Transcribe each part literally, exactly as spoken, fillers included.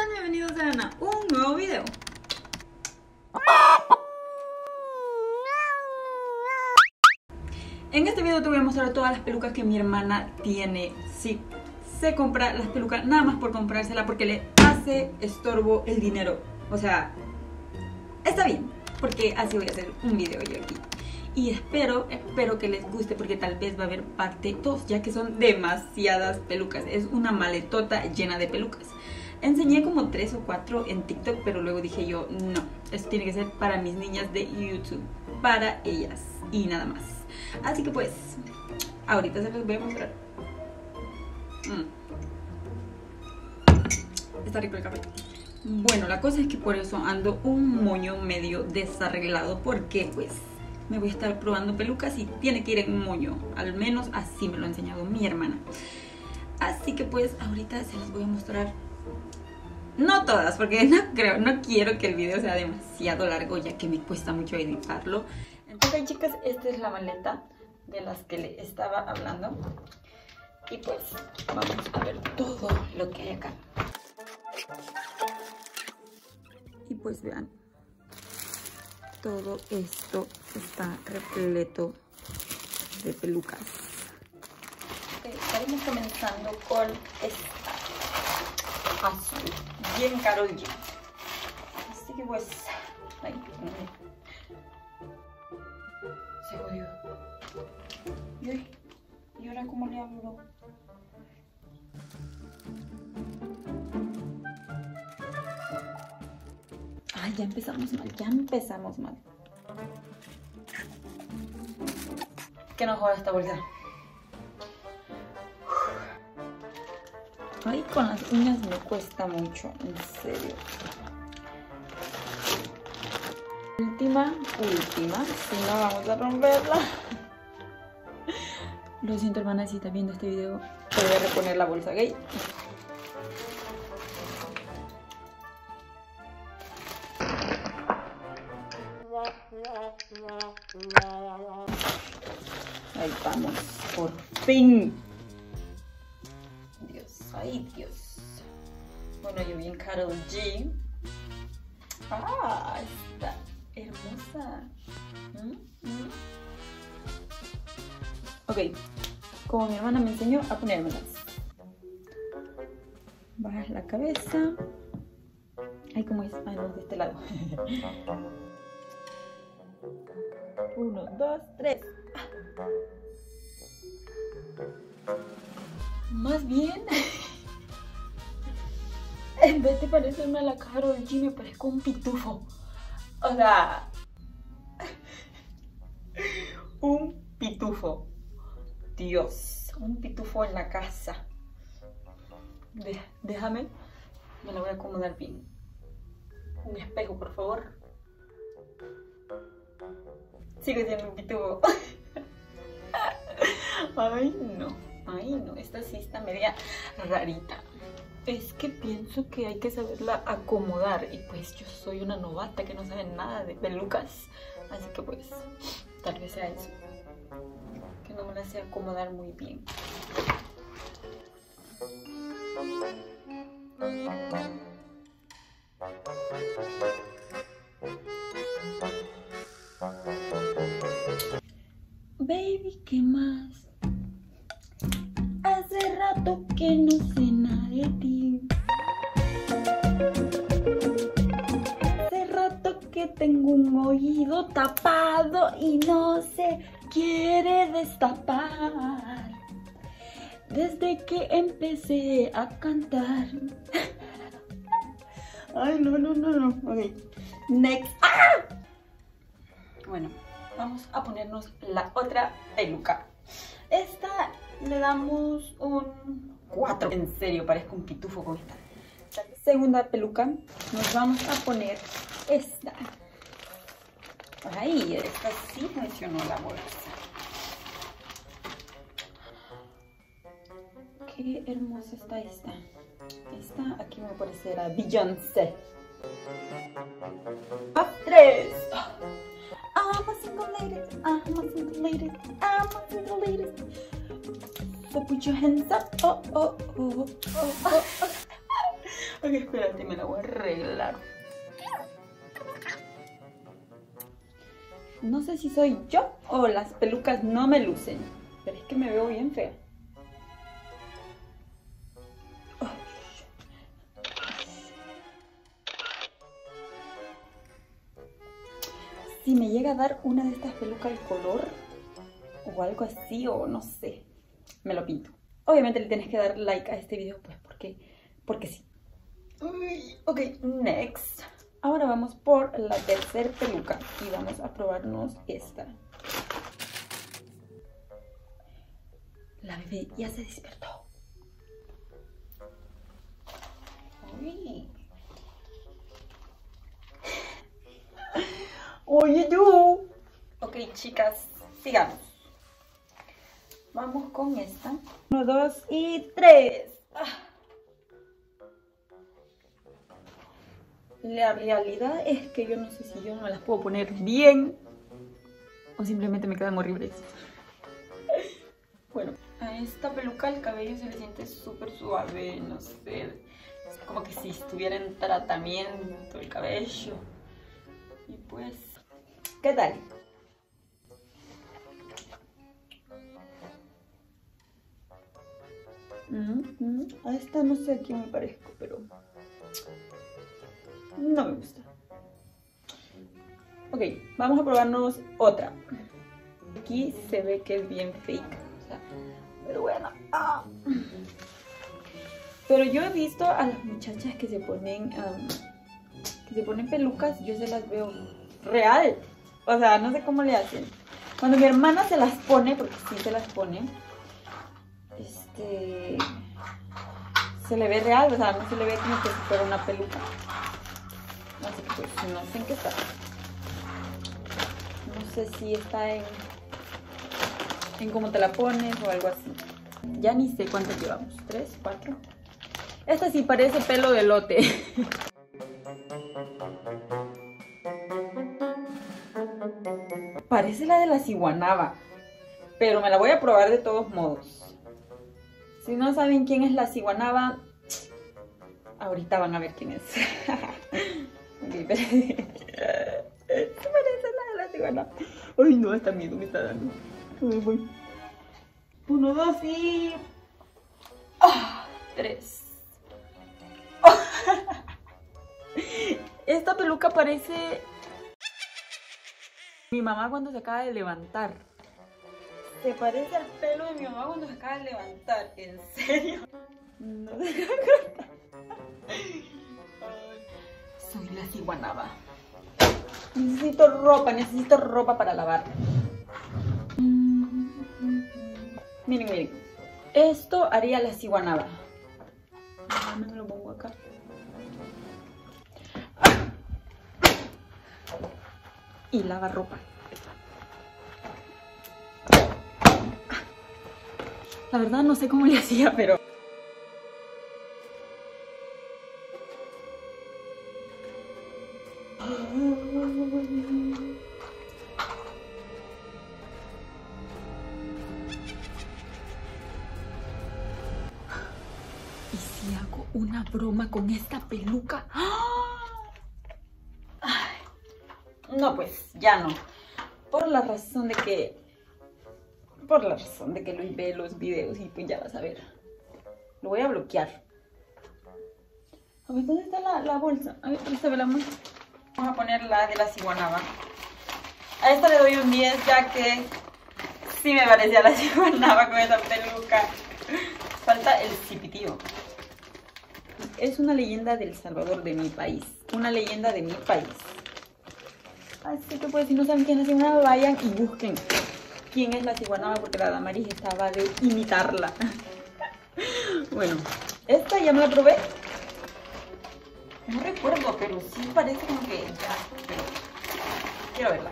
Bienvenidos a un nuevo video. En este video te voy a mostrar todas las pelucas que mi hermana tiene. Sí, se compra las pelucas nada más por comprársela porque le hace estorbo el dinero. O sea, está bien, porque así voy a hacer un video yo aquí. Y espero, espero que les guste porque tal vez va a haber parte dos, ya que son demasiadas pelucas. Es una maletota llena de pelucas. Enseñé como tres o cuatro en TikTok, pero luego dije yo, no, esto tiene que ser para mis niñas de YouTube, para ellas y nada más. Así que pues, ahorita se los voy a mostrar. Mm. Está rico el café. Bueno, la cosa es que por eso ando un moño medio desarreglado, porque pues me voy a estar probando pelucas y tiene que ir en un moño. Al menos así me lo ha enseñado mi hermana. Así que pues ahorita se las voy a mostrar. No todas, porque no creo, no quiero que el video sea demasiado largo, ya que me cuesta mucho editarlo. Entonces, chicas, esta es la maleta de las que le estaba hablando. Y pues vamos a ver todo lo que hay acá. Y pues vean, todo esto está repleto de pelucas. Okay, estaremos comenzando con esta azul, bien Karol G. Así que pues, ay, se jodió. Y, ¿y ahora cómo le hablo? Ay, ya empezamos mal, ya empezamos mal. Que no joda esta bolsa. Ay, con las uñas me cuesta mucho, en serio. Última, última, si no vamos a romperla. Lo siento, hermana, si estás viendo este video, te voy a reponer la bolsa gay. Ahí vamos, por fin. Dios, ay Dios. Bueno, yo bien Karol G. Ah, está hermosa. ¿Mm? ¿Mm? Ok, como mi hermana me enseñó a ponérmelas. Bajas la cabeza. Ay, ¿cómo es? Ay, no, de este lado. Uno, dos, tres. Más bien, en vez de parecerme a la Karol G, me parezco un pitufo. O sea, un pitufo. Dios, un pitufo en la casa. De, déjame, me lo voy a acomodar bien. Un espejo, por favor. Sigo siendo un pitufo. Ay, no. Ay, no. Esta sí está media rarita. Es que pienso que hay que saberla acomodar. Y pues yo soy una novata que no sabe nada de pelucas. Así que pues, tal vez sea eso. Que no me la sé acomodar muy bien. Baby, ¿qué más? Hace rato que no sé nada de ti. Hace rato que tengo un oído tapado y no se quiere destapar. Desde que empecé a cantar. Ay, no, no, no, no. Ok, next. ¡Ah! Bueno, vamos a ponernos la otra peluca. Esta le damos un cuatro. En serio, parezco un pitufo con esta. La segunda peluca, nos vamos a poner esta. Ay, esta sí funcionó la bolsa. Qué hermosa está esta. Esta aquí me va a parecer a Beyoncé. Top tres. I'm a single lady, I'm a single lady, I'm a single lady. So put your hands up, oh, oh, oh, oh, oh. Ok, espérate, me la voy a arreglar. No sé si soy yo o las pelucas no me lucen, pero es que me veo bien fea. Si me llega a dar una de estas pelucas de color o algo así, o no sé, me lo pinto. Obviamente le tienes que dar like a este video, pues porque, porque sí. Uy, ok, next. Ahora vamos por la tercera peluca y vamos a probarnos esta. La bebé ya se despertó. Uy. Oye, yo. Ok, chicas, sigamos. Vamos con esta. Uno, dos y tres. Ah. La realidad es que yo no sé si yo no me las puedo poner bien o simplemente me quedan horribles. Bueno, a esta peluca el cabello se le siente súper suave, no sé. Es como que si estuviera en tratamiento el cabello. Y pues, ¿qué tal? Mm-hmm. A esta no sé a quién me parezco, pero no me gusta. Ok, vamos a probarnos otra. Aquí se ve que es bien fake, o sea, pero bueno. Ah. Pero yo he visto a las muchachas que se ponen um, que se ponen pelucas, yo se las veo real. O sea, no sé cómo le hacen. Cuando mi hermana se las pone, porque sí se las pone, este, se le ve real, o sea, no se le ve como que si fuera una peluca. Así que pues no sé en qué está. No sé si está en, en cómo te la pones o algo así. Ya ni sé cuántas llevamos. ¿Tres? ¿Cuatro? Esta sí parece pelo de elote. Parece la de la ciguanaba, pero me la voy a probar de todos modos. Si no saben quién es la ciguanaba, ahorita van a ver quién es. Okay, pero... Se parece a la de la ciguanaba. Ay no, hasta miedo me está dando. Me voy. Uno, dos y... Oh, tres. Oh. Esta peluca parece... mi mamá cuando se acaba de levantar. Se parece al pelo de mi mamá cuando se acaba de levantar. ¿En serio? No sé. Soy la ciguanaba. Necesito ropa, necesito ropa para lavar. Miren, miren. Esto haría la ciguanaba. Me lo pongo acá. Y lava ropa. La verdad no sé cómo le hacía, pero... ¿Y si hago una broma con esta peluca? Ay, no, pues ya no. Por la razón de que... Por la razón de que Luis ve los videos y pues ya vas a ver. Lo voy a bloquear. A ver, ¿dónde está la, la bolsa? A ver, esta la bolsa. Vamos a poner la de la ciguanaba. A esta le doy un diez ya que sí me parecía la ciguanaba con esa peluca. Falta el cipitío. Es una leyenda del Salvador, de mi país. Una leyenda de mi país. Así que pues si no saben quién es la ciguanaba, vayan y busquen quién es la ciguanaba, porque la Damaris estaba de imitarla. Bueno, esta ya me la probé. No recuerdo, pero sí parece como que ya, pero quiero verla.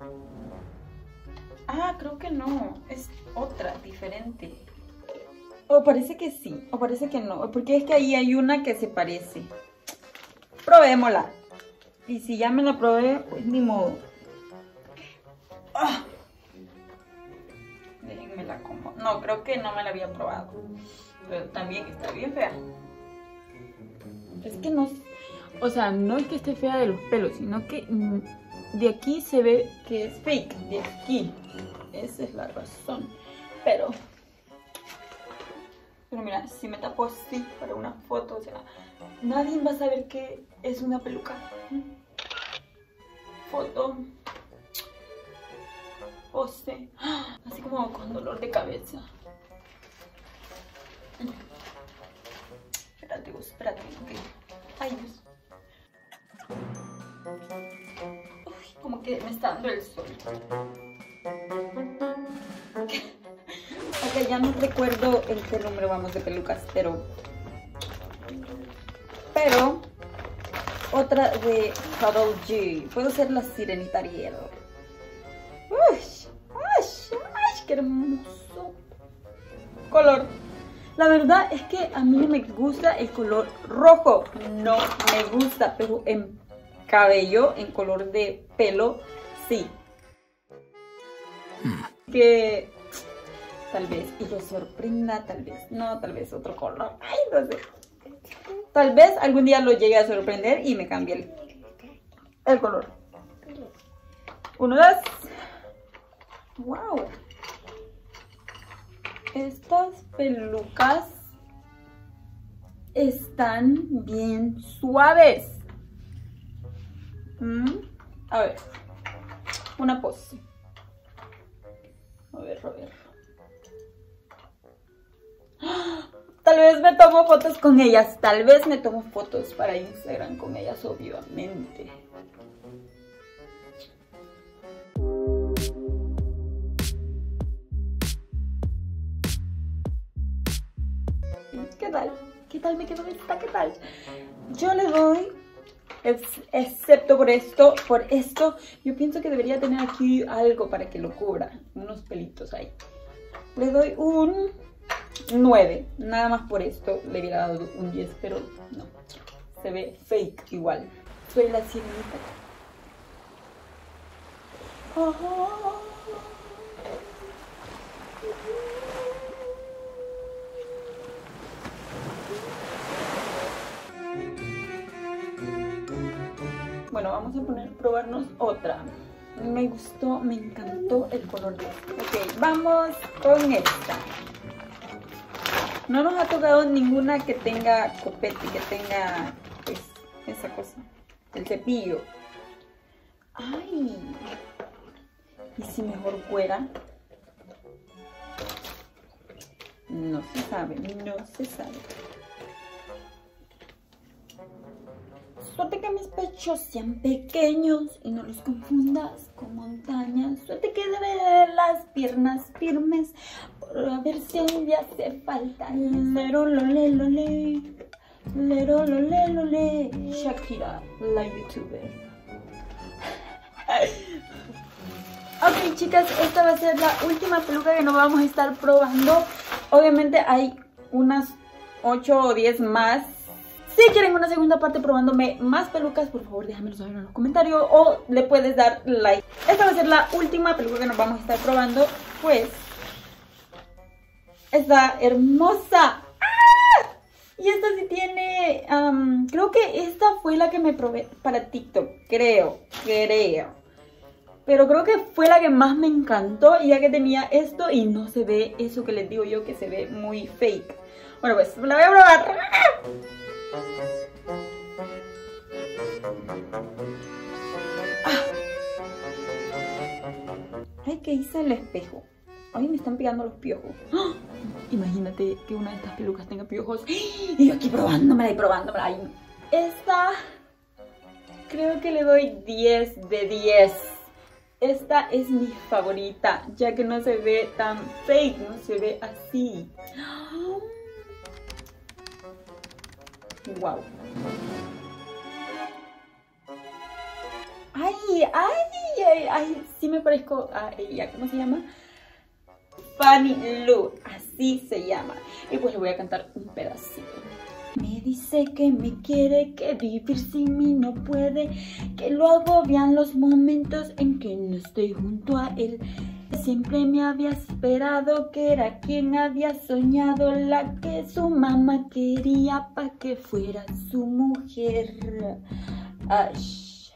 Ah, creo que no, es otra, diferente. O parece que sí, o parece que no, porque es que ahí hay una que se parece. Probémosla. Y si ya me la probé, pues ni modo. ¡Ah! Déjenme la como. No, creo que no me la había probado. Pero también está bien fea. Es que no, o sea, no es que esté fea de los pelos, sino que de aquí se ve que es fake, de aquí. Esa es la razón. Pero, pero mira, si me tapo así para una foto, o sea, nadie va a saber que es una peluca. Foto. Pose. Así como con dolor de cabeza. Espérate, vos, espérate, ok. Ay, Dios. Uy, como que me está dando el sol. Ok, ya no recuerdo el qué número vamos de pelucas, pero... Pero... Otra de Karol G. Puedo ser la Sirenita Ariel. Uy, uy, uy, qué hermoso color. La verdad es que a mí no me gusta el color rojo. No me gusta, pero en cabello, en color de pelo, sí. Que tal vez y lo sorprenda, tal vez no, tal vez otro color. Ay, no sé. Tal vez algún día lo llegue a sorprender y me cambie el, el color. Uno, dos. Wow. Estas pelucas están bien suaves. ¿Mm? A ver. Una pose. A ver, a ver. Tal vez me tomo fotos con ellas. Tal vez me tomo fotos para Instagram con ellas, obviamente. ¿Qué tal? ¿Qué tal me quedó esta? ¿Qué tal? Yo le doy, ex, excepto por esto, por esto, yo pienso que debería tener aquí algo para que lo cubra. Unos pelitos ahí. Le doy un nueve. Nada más por esto le hubiera dado un diez, pero no. Se ve fake igual. Soy la sirenita. Oh. Bueno, vamos a poner, probarnos otra. Me gustó, me encantó el color de esta. Ok, vamos con esta. No nos ha tocado ninguna que tenga copete, que tenga pues, esa cosa, el cepillo. Ay, ¿y si mejor fuera? No se sabe, no se sabe. Suerte que mis pechos sean pequeños y no los confundas con montañas. Suerte que debe de las piernas firmes por ver si un día hace falta. Lero lole lole, lero lole lole. Shakira, la youtuber. Ok, chicas, esta va a ser la última peluca que nos vamos a estar probando. Obviamente hay unas ocho o diez más. Si quieren una segunda parte probándome más pelucas, por favor déjamelo saber en los comentarios o le puedes dar like. Esta va a ser la última peluca que nos vamos a estar probando, pues está hermosa. ¡Ah! Y esta sí tiene, um, creo que esta fue la que me probé para TikTok, creo, creo. Pero creo que fue la que más me encantó, ya que tenía esto y no se ve eso que les digo yo, que se ve muy fake. Bueno, pues la voy a probar. Ay, ¿qué hice el espejo? Ay, me están pegando los piojos. ¡Ah! Imagínate que una de estas pelucas tenga piojos. Y yo aquí probándomela y probándomela. Ay, esta creo que le doy diez de diez. Esta es mi favorita, ya que no se ve tan fake, no se ve así. Wow. Ay, ay, ay, ay, sí me parezco a ella, ¿cómo se llama? Fanny Lu, así se llama. Y pues le voy a cantar un pedacito. Me dice que me quiere, que vivir sin mí no puede, que lo agobian los momentos en que no estoy junto a él. Siempre me había esperado que era quien había soñado, la que su mamá quería pa' que fuera su mujer. Ay.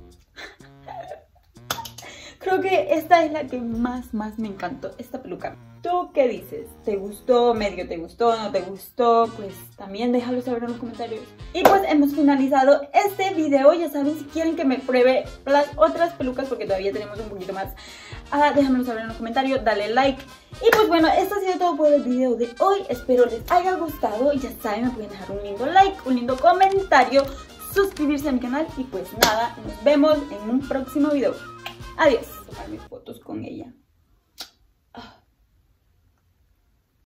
Creo que esta es la que más, más me encantó, esta peluca. ¿Tú qué dices? ¿Te gustó? ¿Medio te gustó? ¿No te gustó? Pues también déjalo saber en los comentarios. Y pues hemos finalizado este video. Ya saben, si quieren que me pruebe las otras pelucas, porque todavía tenemos un poquito más, ah, déjamelo saber en los comentarios, dale like. Y pues bueno, esto ha sido todo por el video de hoy. Espero les haya gustado. Y ya saben, me pueden dejar un lindo like, un lindo comentario, suscribirse a mi canal. Y pues nada, nos vemos en un próximo video. Adiós. Tomar mis fotos con ella.